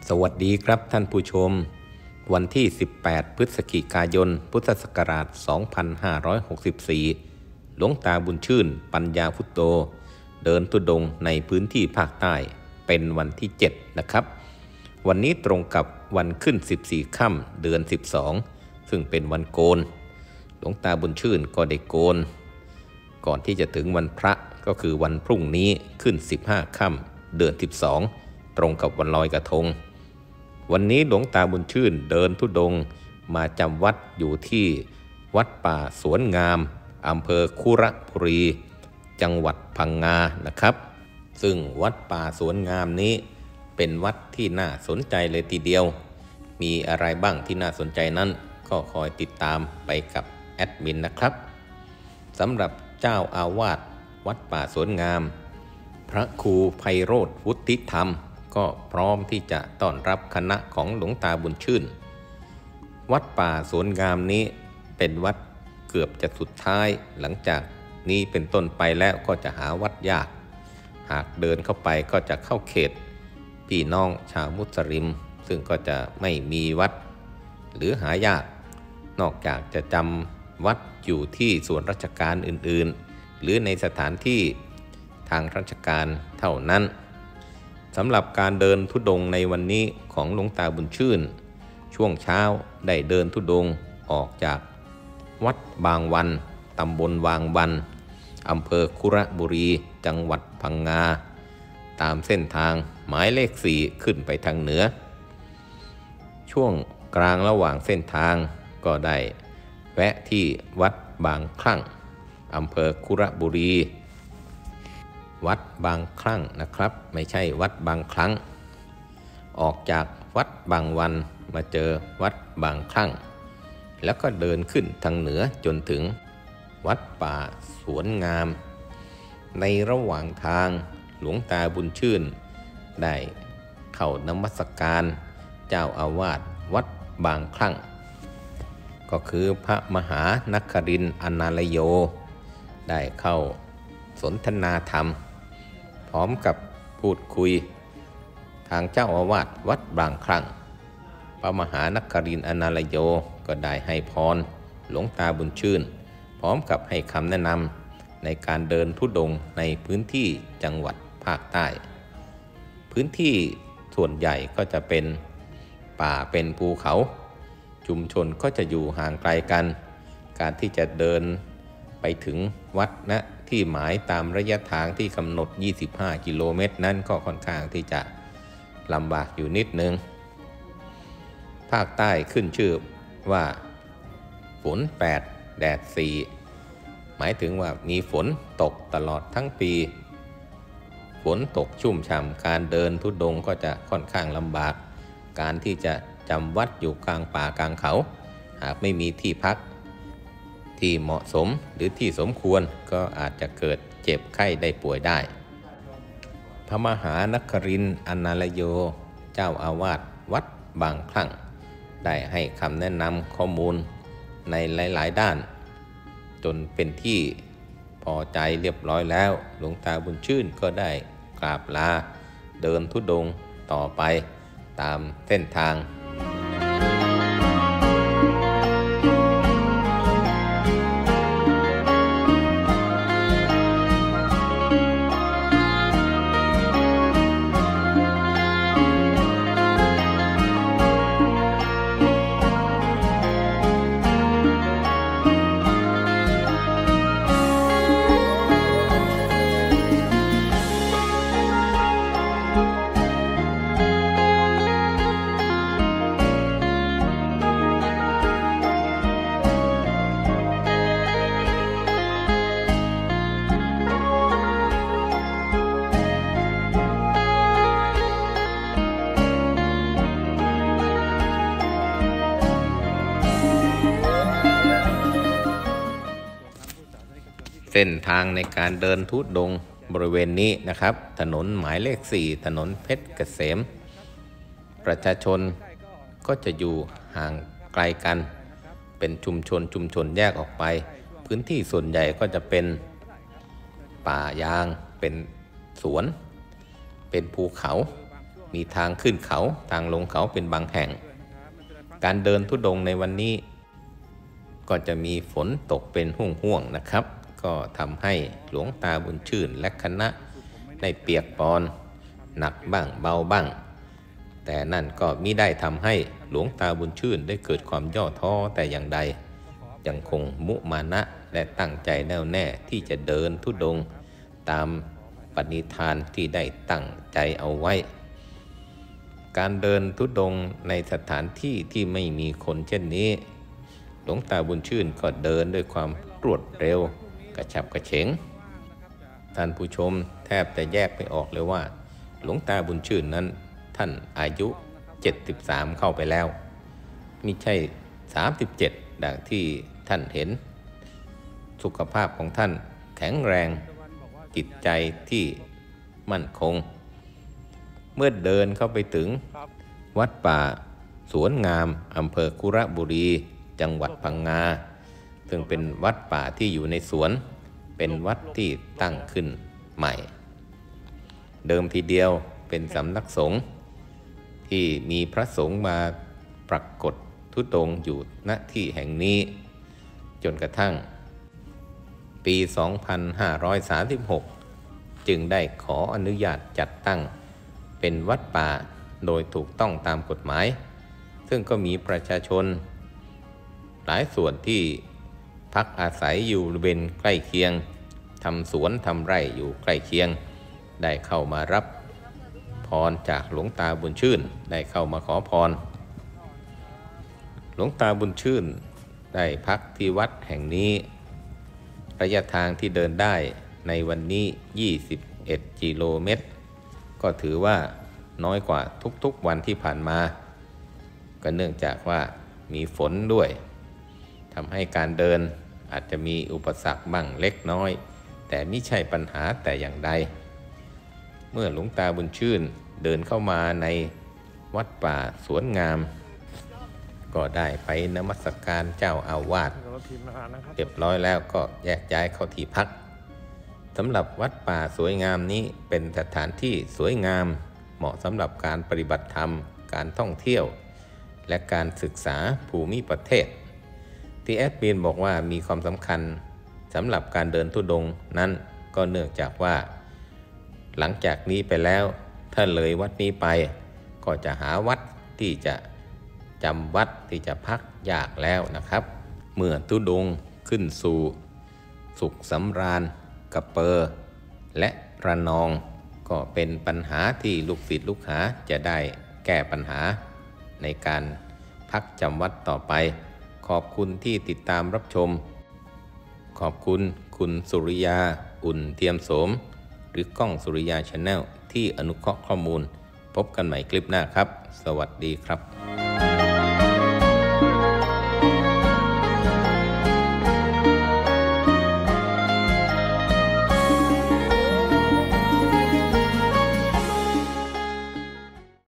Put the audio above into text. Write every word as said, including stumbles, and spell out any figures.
สวัสดีครับท่านผู้ชมวันที่สิบแปดพฤศจิกายนพุทธศักราชสองพันห้าร้อยหกสิบสี่หลวงตาบุญชื่นปัญญาพุทโธเดินธุดงค์ในพื้นที่ภาคใต้เป็นวันที่เจ็ดนะครับวันนี้ตรงกับวันขึ้นสิบสี่ค่ำเดือนสิบสองซึ่งเป็นวันโกนหลวงตาบุญชื่นก็ได้โกนก่อนที่จะถึงวันพระก็คือวันพรุ่งนี้ขึ้นสิบห้าค่ำเดือนสิบสองตรงกับวันลอยกระทงวันนี้หลวงตาบุญชื่นเดินธุดงค์มาจำวัดอยู่ที่วัดป่าสวนงามอำเภอคุระบุรีจังหวัดพังงานะครับซึ่งวัดป่าสวนงามนี้เป็นวัดที่น่าสนใจเลยทีเดียวมีอะไรบ้างที่น่าสนใจนั้นก็คอยติดตามไปกับแอดมินนะครับสำหรับเจ้าอาวาสวัดป่าสวนงามพระครูไพโรธวุฒิธรรมก็พร้อมที่จะต้อนรับคณะของหลวงตาบุญชื่นวัดป่าสวนงามนี้เป็นวัดเกือบจะสุดท้ายหลังจากนี้เป็นต้นไปแล้วก็จะหาวัดยากหากเดินเข้าไปก็จะเข้าเขตพี่น้องชาวมุสลิมซึ่งก็จะไม่มีวัดหรือหายากนอกจากจะจำวัดอยู่ที่ส่วนราชการอื่นๆหรือในสถานที่ทางราชการเท่านั้นสำหรับการเดินธุดงค์ในวันนี้ของหลวงตาบุญชื่นช่วงเช้าได้เดินธุดงค์ออกจากวัดบางวันตำบลวางบันอำเภอคุระบุรีจังหวัดพังงาตามเส้นทางหมายเลขสี่ขึ้นไปทางเหนือช่วงกลางระหว่างเส้นทางก็ได้แวะที่วัดบางคลั่งอำเภอคุระบุรีวัดบางคลั่งนะครับไม่ใช่วัดบางครั้งออกจากวัดบางวันมาเจอวัดบางคลั่งแล้วก็เดินขึ้นทางเหนือจนถึงวัดป่าสวนงามในระหว่างทางหลวงตาบุญชื่นได้เข้านมัสการเจ้าอาวาสวัดบางคลั่งก็คือพระมหานครินทร์อนาลโยได้เข้าสนทนาธรรมพร้อมกับพูดคุยทางเจ้าอาวาสวัดบางคลั่งพระมหานครินทร์อนาลโยก็ได้ให้พรหลวงตาบุญชื่นพร้อมกับให้คำแนะนำในการเดินธุดงค์ในพื้นที่จังหวัดภาคใต้พื้นที่ส่วนใหญ่ก็จะเป็นป่าเป็นภูเขาชุมชนก็จะอยู่ห่างไกลกันการที่จะเดินไปถึงวัดณที่หมายตามระยะทางที่กำหนดยี่สิบห้ากิโลเมตรนั้นก็ค่อนข้างที่จะลำบากอยู่นิดนึงภาคใต้ขึ้นชื่อว่าฝนแปดแดดสี่หมายถึงว่ามีฝนตกตลอดทั้งปีฝนตกชุ่มฉ่ำการเดินธุดงค์ก็จะค่อนข้างลำบากการที่จะจำวัดอยู่กลางป่ากลางเขาหากไม่มีที่พักที่เหมาะสมหรือที่สมควรก็อาจจะเกิดเจ็บไข้ได้ป่วยได้พระมหานครินทร์อนาลโยเจ้าอาวาสวัดบางคลั่งได้ให้คำแนะนำข้อมูลในหลายๆด้านจนเป็นที่พอใจเรียบร้อยแล้วหลวงตาบุญชื่นก็ได้กราบลาเดินธุดงค์ต่อไปตามเส้นทางเส้นทางในการเดินธุดงค์บริเวณนี้นะครับถนนหมายเลขสี่ถนนเพชรเกษมประชาชนก็จะอยู่ห่างไกลกันเป็นชุมชนชุมชนแยกออกไปพื้นที่ส่วนใหญ่ก็จะเป็นป่ายางเป็นสวน เป็นภูเขามีทางขึ้นเขาทางลงเขาเป็นบางแห่งการเดินธุดงค์ในวันนี้ก็จะมีฝนตกเป็นห่วงๆนะครับก็ทำให้หลวงตาบุญชื่นและคณะได้เปียกปอนหนักบ้างเบาบ้างแต่นั่นก็มิได้ทำให้หลวงตาบุญชื่นได้เกิดความย่อท้อแต่อย่างใดยังคงมุมานะและตั้งใจแน่วแน่ที่จะเดินธุดงค์ตามปณิธานที่ได้ตั้งใจเอาไว้การเดินธุดงค์ในสถานที่ที่ไม่มีคนเช่นนี้หลวงตาบุญชื่นก็เดินด้วยความรวดเร็วกระฉับกระเฉงท่านผู้ชมแทบจะแยกไม่ออกเลยว่าหลวงตาบุญชื่นนั้นท่านอายุเจ็ดสิบสามเข้าไปแล้วไม่ใช่สามสิบเจ็ดดังที่ท่านเห็นสุขภาพของท่านแข็งแรงจิตใจที่มั่นคงเมื่อเดินเข้าไปถึงวัดป่าสวนงามอำเภอคุระบุรีจังหวัดพังงาซึ่งเป็นวัดป่าที่อยู่ในสวนเป็นวัดที่ตั้งขึ้นใหม่เดิมทีเดียวเป็นสำนักสงฆ์ที่มีพระสงฆ์มาปรากฏธุดงค์อยู่ณที่แห่งนี้จนกระทั่งปี สองพันห้าร้อยสามสิบหก จึงได้ขออนุญาตจัดตั้งเป็นวัดป่าโดยถูกต้องตามกฎหมายซึ่งก็มีประชาชนหลายส่วนที่พักอาศัยอยู่บริเวณใกล้เคียงทำสวนทำไร่อยู่ใกล้เคียงได้เข้ามารับพรจากหลวงตาบุญชื่นได้เข้ามาขอพรหลวงตาบุญชื่นได้พักที่วัดแห่งนี้ระยะทางที่เดินได้ในวันนี้ยี่สิบเอ็ดกิโลเมตรก็ถือว่าน้อยกว่าทุกๆวันที่ผ่านมาก็เนื่องจากว่ามีฝนด้วยทำให้การเดินอาจจะมีอุปสรรคบ้างเล็กน้อยแต่ไม่ใช่ปัญหาแต่อย่างใดเมื่อหลวงตาบุญชื่นเดินเข้ามาในวัดป่าสวนงามก็ได้ไปนมัสการเจ้าอาวาสเรียบร้อยแล้วก็แยกย้ายเข้าที่พักสำหรับวัดป่าสวยงามนี้เป็นสถานที่สวยงามเหมาะสำหรับการปฏิบัติธรรมการท่องเที่ยวและการศึกษาภูมิประเทศที่แอดมินบอกว่ามีความสำคัญสำหรับการเดินธุดงค์นั้นก็เนื่องจากว่าหลังจากนี้ไปแล้วถ้าเลยวัดนี้ไปก็จะหาวัดที่จะจำวัดที่จะพักยากแล้วนะครับเมื่อธุดงค์ขึ้นสู่สุขสำราญกระเปอและระนองก็เป็นปัญหาที่ลูกศิษย์ลูกหาจะได้แก้ปัญหาในการพักจำวัดต่อไปขอบคุณที่ติดตามรับชมขอบคุณคุณสุริยาอุ่นเทียมโสมหรือกล้องสุริยาชาแนลที่อนุเคราะห์ข้อมูลพบกันใหม่คลิปหน้าครับสวัสดีครับ